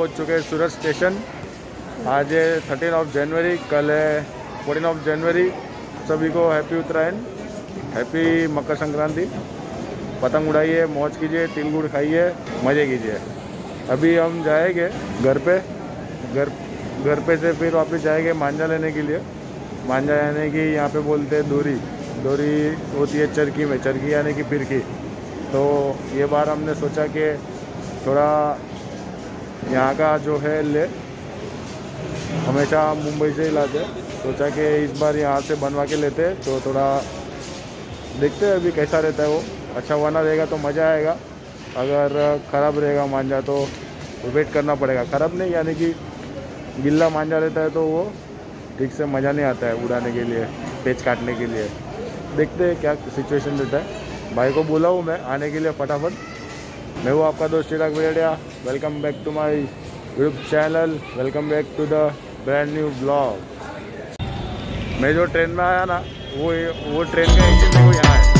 पहुंच चुके हैं सूरत स्टेशन। आज है 13 जनवरी, कल है 14 जनवरी। सभी को हैप्पी उत्तरायण, हैप्पी मकर संक्रांति। पतंग उड़ाइए, मौज कीजिए, तिल गुड़ खाइए, मज़े कीजिए। अभी हम जाएंगे घर पे, घर पे से फिर वापस जाएंगे मांझा लेने के लिए। मांझा यानी कि यहाँ पे बोलते हैं दोरी होती है चरखी में, चरखी यानी कि फिरकी। तो ये बार हमने सोचा कि थोड़ा यहाँ का जो है ले हमेशा मुंबई से ही लाते, सोचा कि इस बार यहाँ से बनवा के लेते। तो थोड़ा देखते हैं अभी कैसा रहता है वो। अच्छा बना रहेगा तो मज़ा आएगा, अगर ख़राब रहेगा मांझा तो वेट करना पड़ेगा। ख़राब नहीं यानी कि गिल्ला मांझा रहता है तो वो ठीक से मज़ा नहीं आता है उड़ाने के लिए, पेच काटने के लिए। देखते हैं क्या सिचुएशन रहता है। भाई को बोला हूँ मैं आने के लिए फटाफट। मैं हूँ आपका दोस्त Chirag Vediya. Welcome back to my YouTube channel, welcome back to the brand new blog. मैं जो ट्रेन में आया ना वो ट्रेन का इंजन देखो यहाँ है।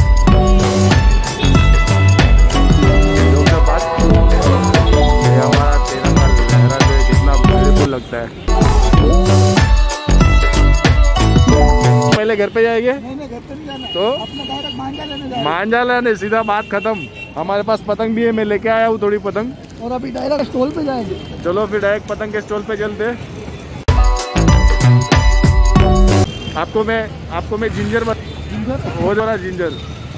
ये हमारा तिरंगा लहरा जो कितना ब्यूटीफुल लगता है। पहले घर पे जाएंगे? नहीं, घर पे नहीं जाना। तो अपना डायरेक्ट मांझा लेने जाएंगे। मांझा लेने, सीधा बात खत्म। हमारे पास पतंग भी है, मैं लेके आया हूँ थोड़ी पतंग। और अभी डायरेक्ट स्टॉल पे जाएंगे। चलो फिर डायरेक्ट पतंग के स्टॉल पे चलते। आपको मैं जिंजर वो जो ना जिंजर,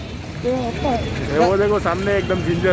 वो देखो सामने एकदम जिंजर।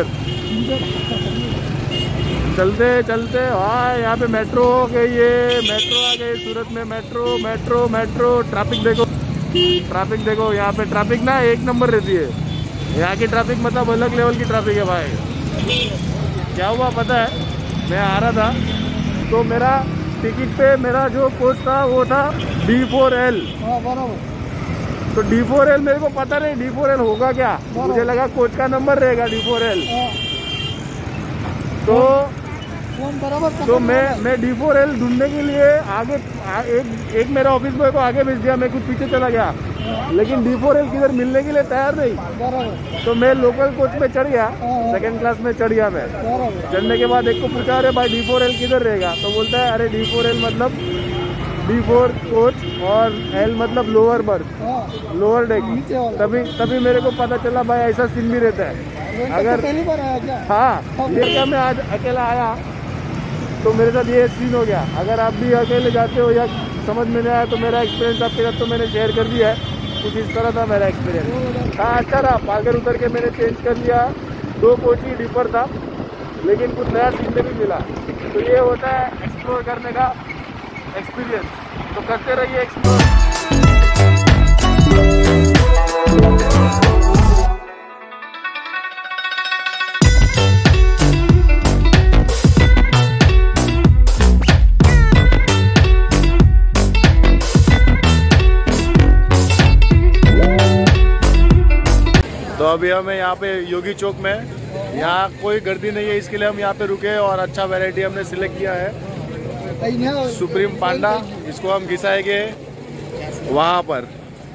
चलते हाँ, यहाँ पे मेट्रो हो गई है, मेट्रो आ गई सूरत में। मेट्रो ट्रैफिक देखो यहाँ पे। ट्रैफिक ना एक नंबर रहती है यहाँ की। ट्रैफिक मतलब अलग लेवल की ट्रैफिक है भाई। क्या हुआ पता है, मैं आ रहा था तो मेरा टिकट पे मेरा जो कोच था वो था D4L। तो D4L मेरे को पता नहीं D4L होगा क्या, मुझे लगा कोच का नंबर रहेगा D4L। तो मैं D4L ढूंढने के लिए आगे एक मेरा ऑफिस बॉय को आगे भेज दिया, मैं कुछ पीछे चला गया, लेकिन D4L किधर मिलने के लिए तैयार नहीं। तो मैं लोकल कोच में चढ़ गया, सेकंड क्लास में चढ़ गया। मैं चढ़ने के बाद एक को पूछा, अरे भाई D4L किधर रहेगा? तो बोलता है अरे D4L मतलब D4 कोच और L मतलब लोअर बर्थ, लोअर डेक। तभी मेरे को पता चला भाई ऐसा सीन भी रहता है। अगर पहली बार आया क्या? हाँ, ये क्या मैं आज अकेला आया तो मेरे साथ ये सीन हो गया। अगर आप भी अकेले जाते हो या समझ में नहीं आया तो मेरा एक्सपीरियंस आपके साथ तो मैंने शेयर कर दिया है। कुछ इस तरह था मेरा एक्सपीरियंस। हाँ अच्छा रहा, पालघर उतर के मैंने चेंज कर लिया। 2 कोच ही डिफर था, लेकिन कुछ नया सीखने भी मिला। तो ये होता है एक्सप्लोर करने का एक्सपीरियंस। तो करते रहिए एक्सप्लोर। तो अभी हमें यहाँ पे योगी चौक में, यहाँ कोई गर्दी नहीं है इसके लिए हम यहाँ पे रुके और अच्छा वैरायटी हमने सिलेक्ट किया है। सुप्रीम पांडा, इसको हम घिसाएंगे वहाँ पर।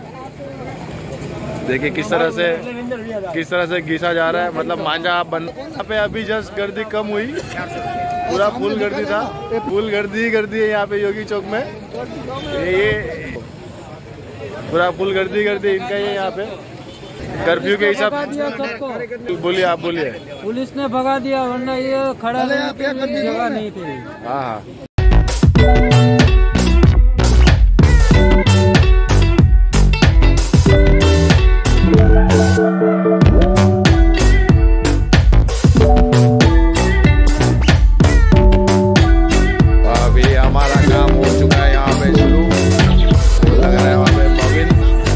देखिए किस तरह से घिसा जा रहा है, मतलब मांझा बन। यहाँ पे अभी जस्ट गर्दी कम हुई, पूरा फुल गर्दी था। फुल गर्दी है यहाँ पे योगी चौक में। ये पूरा फुल गर्दी इनका ये यहाँ पे कर्फ्यू के हिसाब। बोलिए, आप बोलिए। पुलिस ने भगा दिया, वरना ये खड़ा जगह नहीं थी। हाँ अभी हमारा काम हो चुका है यहाँ पे शुरू, लग रहा है वहाँ पे बॉबिन।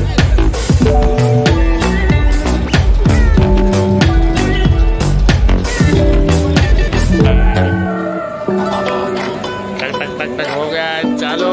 हो गया चालो।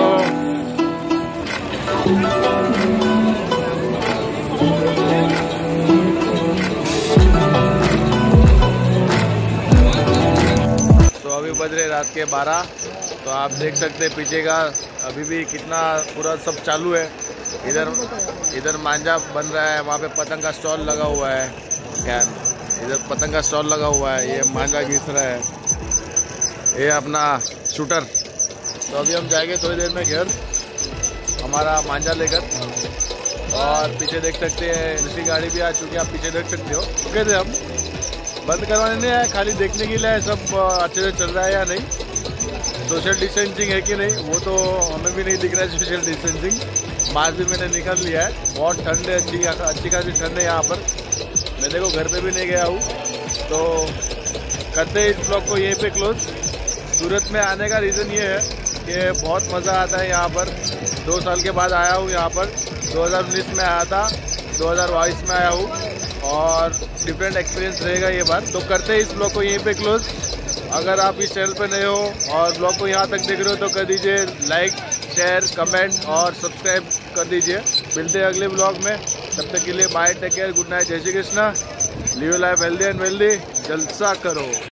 तो अभी बज रहे रात के 12। तो आप देख सकते हैं पीछे का अभी भी कितना पूरा सब चालू है। इधर मांझा बन रहा है, वहाँ पे पतंग का स्टॉल लगा हुआ है। इधर पतंग का स्टॉल लगा हुआ है, ये मांझा घिस रहा है। ये अपना शूटर। तो अभी हम जाएंगे थोड़ी देर में घर हमारा मांझा लेकर। और पीछे देख सकते हैं दूसरी गाड़ी भी आ चुकी है, आप पीछे देख सकते हो। रुके थे हम, बंद करवाने नहीं आए, खाली देखने के लिए सब अच्छे से चल रहा है या नहीं, सोशल डिस्टेंसिंग है कि नहीं, वो तो हमें भी नहीं दिख रहा है सोशल डिस्टेंसिंग। मास्क भी मैंने निकाल लिया है, बहुत ठंड है, अच्छी खासी ठंड है यहाँ पर। मैं देखो घर पे भी नहीं गया हूँ। तो करते हैं इस ब्लॉग को यहीं पे क्लोज। सूरत में आने का रीज़न ये है कि बहुत मज़ा आता है यहाँ पर। 2 साल के बाद आया हूँ यहाँ पर, 2019 में आया था, 2022 में आया हूँ और डिफरेंट एक्सपीरियंस रहेगा ये बात। तो करते हैं इस ब्लॉग को यहीं पे क्लोज। अगर आप इस चैनल पे नए हो और ब्लॉग को यहाँ तक देख रहे हो तो कर दीजिए लाइक, शेयर, कमेंट और सब्सक्राइब कर दीजिए। मिलते हैं अगले ब्लॉग में, तब तक के लिए bye, take care, good night, जय Shri Krishna. Live life healthy and wealthy, जलसा करो।